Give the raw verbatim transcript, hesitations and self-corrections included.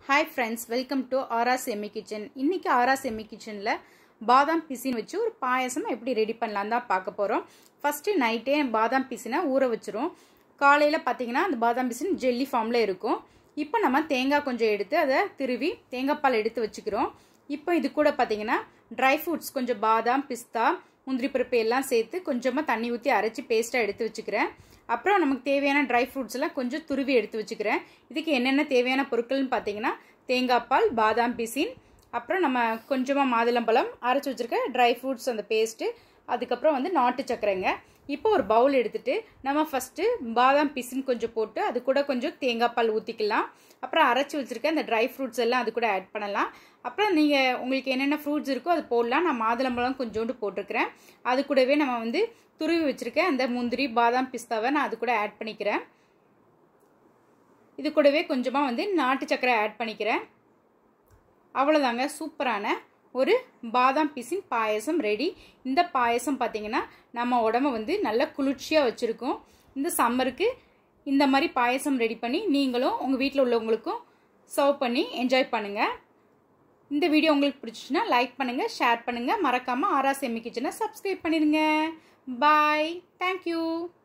Hi friends, welcome to Aura Semi Kitchen. இன்னைக்கு Aura Semi Kitchenல பாதாம் பிசின் வச்சு ஒரு பாயாசம் எப்படி ரெடி பண்ணலாம் தான் பார்க்க போறோம். ஃபர்ஸ்ட் நைட்டே பாதாம் பிசினை ஊற வச்சிரோம். காலையில பாத்தீங்கன்னா அந்த பாதாம் பிசின் ஜெல்லி ஃபார்ம்ல இருக்கும். இப்போ நம்ம தேங்காய் கொஞ்சம் எடுத்து அதை திருவி தேங்காய் பால் எடுத்து வச்சுக்கிறோம். இப்போ இது கூட பாத்தீங்கன்னா ட்ரை ஃப்ரூட்ஸ் கொஞ்சம் பாதாம், பிஸ்தா, முந்திரி பருப்பு எல்லாம் சேர்த்து கொஞ்சமா தண்ணி ஊத்தி அரைச்சி பேஸ்டா எடுத்து வச்சுக்கிறேன். அப்புறம் நமக்கு தேவையான ட்ரை ஃப்ரூட்ஸ் எல்லாம் கொஞ்சம் துருவி எடுத்து வச்சுக்கிறேன். இதுக்கு என்னென்ன தேவையான பொருட்கள்னு பார்த்தீங்கன்னா தேங்காய் பால், பாதாம் பிசின், அப்புறம் நம்ம கொஞ்சமாக மாதுளம்பழம், அரைச்சி வச்சுருக்க ட்ரை ஃப்ரூட்ஸ் அந்த பேஸ்ட்டு, அதுக்கப்புறம் வந்து நாட்டு சக்கரைங்க. இப்போ ஒரு பவுல் எடுத்துட்டு நம்ம ஃபஸ்ட்டு பாதாம் பிசின் கொஞ்சம் போட்டு அது கூட கொஞ்சம் தேங்காய் பால் ஊற்றிக்கலாம். அப்புறம் அரைச்சி வச்சுருக்க அந்த ட்ரை ஃப்ரூட்ஸ் எல்லாம் அது கூட ஆட் பண்ணலாம். அப்புறம் நீங்கள் உங்களுக்கு என்னென்ன ஃப்ரூட்ஸ் இருக்கோ அது போடலாம். நான் மாதுளம்பழம் கொஞ்சோண்டு போட்டிருக்கிறேன். அது கூடவே நம்ம வந்து துருவி வச்சுருக்கேன் அந்த முந்திரி, பாதாம், பிஸ்தாவை நான் அது கூட ஆட் பண்ணிக்கிறேன். இது கூடவே கொஞ்சமாக வந்து நாட்டு சக்கரை ஆட் பண்ணிக்கிறேன். அவ்வளோதாங்க, சூப்பரான ஒரு பாதாம் பிசின் பாயசம் ரெடி. இந்த பாயசம் பார்த்தீங்கன்னா நம்ம உடம்ப வந்து நல்ல குளிர்ச்சியாக வச்சுருக்கோம். இந்த சம்மருக்கு இந்த மாதிரி பாயசம் ரெடி பண்ணி நீங்களும் உங்கள் வீட்டில் உள்ளவங்களுக்கும் சர்வ் பண்ணி என்ஜாய் பண்ணுங்கள். இந்த வீடியோ உங்களுக்கு பிடிச்சிச்சுன்னா லைக் பண்ணுங்கள், ஷேர் பண்ணுங்கள், மறக்காமல் ஆரா செமி கிச்சனை சப்ஸ்கிரைப் பண்ணிடுங்க. Bye, thank you.